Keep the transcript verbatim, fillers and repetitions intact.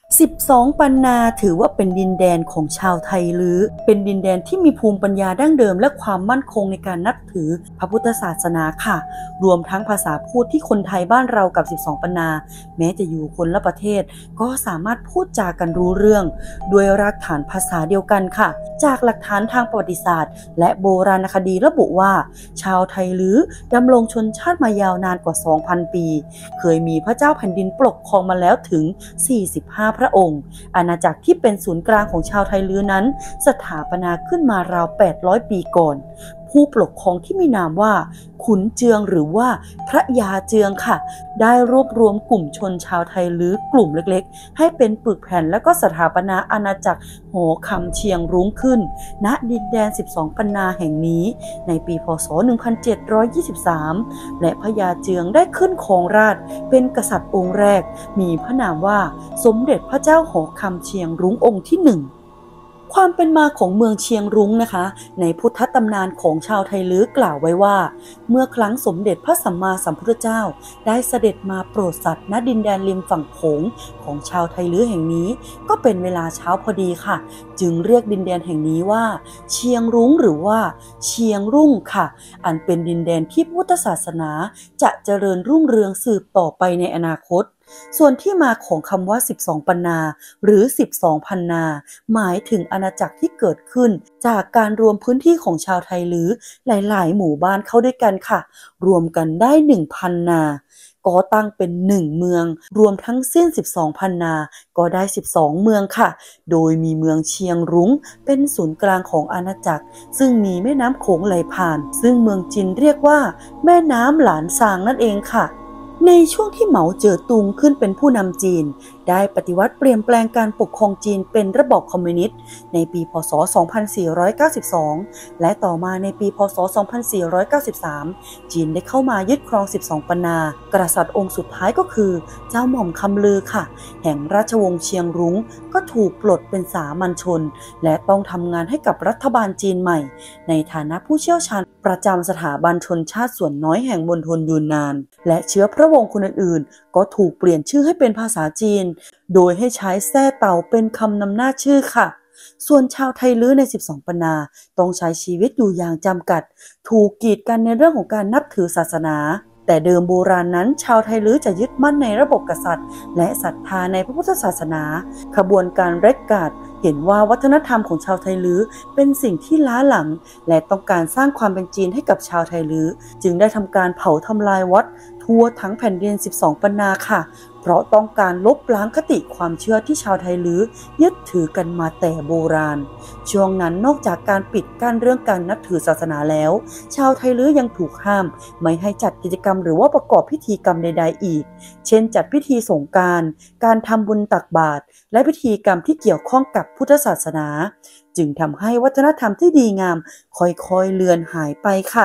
สิบสอง ปันนาถือว่าเป็นดินแดนของชาวไทลื้อเป็นดินแดนที่มีภูมิปัญญาดั้งเดิมและความมั่นคงในการนับถือพระพุทธศาสนาค่ะรวมทั้งภาษาพูดที่คนไทยบ้านเรากับสิบสอง ปันนาแม้จะอยู่คนละประเทศก็สามารถพูดจากันรู้เรื่องด้วยรากฐานภาษาเดียวกันค่ะจากหลักฐานทางประวัติศาสตร์และโบราณคดีระบุว่าชาวไทลื้อดำรงชนชาติมายาวนานกว่า สองพัน ปีเคยมีพระเจ้าแผ่นดินปกครองมาแล้วถึงสี่สิบห้าพระองค์อาณาจักรที่เป็นศูนย์กลางของชาวไทลื้อนั้นสถาปนาขึ้นมาราวแปดร้อยปีก่อนผู้ปกครองที่มีนามว่าขุนเจืองหรือว่าพระยาเจืองค่ะได้รวบรวมกลุ่มชนชาวไทลื้อกลุ่มเล็กๆให้เป็นปึกแผ่นและก็สถาปนาอาณาจักรหอคำเชียงรุ้งขึ้นณดินแดนสิบสอง ปันนาแห่งนี้ในปีพ.ศ. หนึ่งพันเจ็ดร้อยยี่สิบสามและพระยาเจืองได้ขึ้นครองราชย์เป็นกษัตริย์องค์แรกมีพระนามว่าสมเด็จพระเจ้าหอคำเชียงรุ้งองค์ที่หนึ่งความเป็นมาของเมืองเชียงรุ้งนะคะในพุทธตำนานของชาวไทลื้อกล่าวไว้ว่าเมื่อครั้งสมเด็จพระสัมมาสัมพุทธเจ้าได้เสด็จมาโปรดสัตว์ณดินแดนริมฝั่งโขงของชาวไทลื้อแห่งนี้ก็เป็นเวลาเช้าพอดีค่ะจึงเรียกดินแดนแห่งนี้ว่าเชียงรุ้งหรือว่าเชียงรุ่งค่ะอันเป็นดินแดนที่พุทธศาสนาจะเจริญรุ่งเรืองสืบต่อไปในอนาคตส่วนที่มาของคำว่าสิบสอง ปันนาหรือสิบสอง พันนาหมายถึงอาณาจักรที่เกิดขึ้นจากการรวมพื้นที่ของชาวไทลื้อหลายๆหมู่บ้านเข้าด้วยกันค่ะรวมกันได้ หนึ่งพัน นาก็ตั้งเป็นหนึ่งเมืองรวมทั้งสิ้นสิบสอง พันนาก็ได้สิบสองเมืองค่ะโดยมีเมืองเชียงรุ้งเป็นศูนย์กลางของอาณาจักรซึ่งมีแม่น้ำโขงไหลผ่านซึ่งเมืองจีนเรียกว่าแม่น้ำหลานซางนั่นเองค่ะในช่วงที่เหมาเจ๋อตุงขึ้นเป็นผู้นำจีนได้ปฏิวัติเปลี่ยนแปลงการปกครองจีนเป็นระบอบคอมมิวนิสต์ในปีพ.ศ. สองพันสี่ร้อยเก้าสิบสองและต่อมาในปีพ.ศ. สองพันสี่ร้อยเก้าสิบสามจีนได้เข้ามายึดครองสิบสอง ปันนากษัตริย์องค์สุดท้ายก็คือเจ้าหม่อมคำลือค่ะแห่งราชวงศ์เชียงรุ้งก็ถูกปลดเป็นสามัญชนและต้องทำงานให้กับรัฐบาลจีนใหม่ในฐานะผู้เชี่ยวชาญประจำสถาบันชนชาติส่วนน้อยแห่งมณฑลยูนนานและเชื้อพระวงศ์คนอื่นๆก็ถูกเปลี่ยนชื่อให้เป็นภาษาจีนโดยให้ใช้แซ่เต่าเป็นคำนำหน้าชื่อค่ะส่วนชาวไทลื้อในสิบสอง ปันนาต้องใช้ชีวิตอยู่อย่างจำกัดถูกกีดกันในเรื่องของการนับถือศาสนาแต่เดิมโบราณนั้นชาวไทลื้อจะยึดมั่นในระบบกษัตริย์และศรัทธาในพระพุทธศาสนาขบวนการเรดการ์ดเห็นว่าวัฒนธรรมของชาวไทลื้อเป็นสิ่งที่ล้าหลังและต้องการสร้างความเป็นจีนให้กับชาวไทลื้อจึงได้ทำการเผาทำลายวัดทั่วทั้งแผ่นดินสิบสอง ปันนาค่ะเพราะต้องการลบล้างคติความเชื่อที่ชาวไทลื้อยึดถือกันมาแต่โบราณช่วงนั้นนอกจากการปิดกั้นเรื่องการนับถือศาสนาแล้วชาวไทลื้อยังถูกห้ามไม่ให้จัดกิจกรรมหรือว่าประกอบพิธีกรรมใดๆอีกเช่นจัดพิธีสงกรานต์การทำบุญตักบาตรและพิธีกรรมที่เกี่ยวข้องกับพุทธศาสนาจึงทำให้วัฒนธรรมที่ดีงามค่อยๆเลือนหายไปค่ะ